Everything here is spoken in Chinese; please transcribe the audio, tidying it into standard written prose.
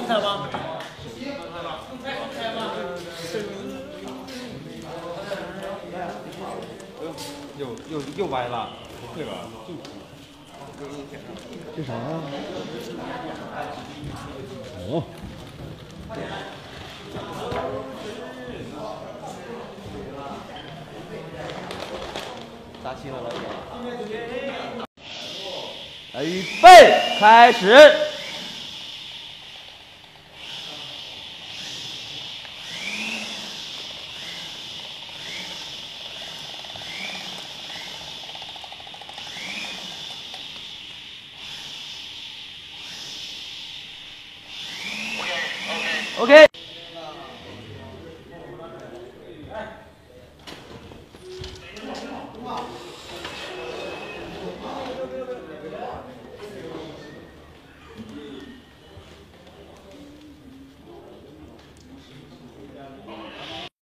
开了吗？ 又歪了，不会吧？ 这啥呀？哦。 扎心了，老铁。 来，预备，开始。OK。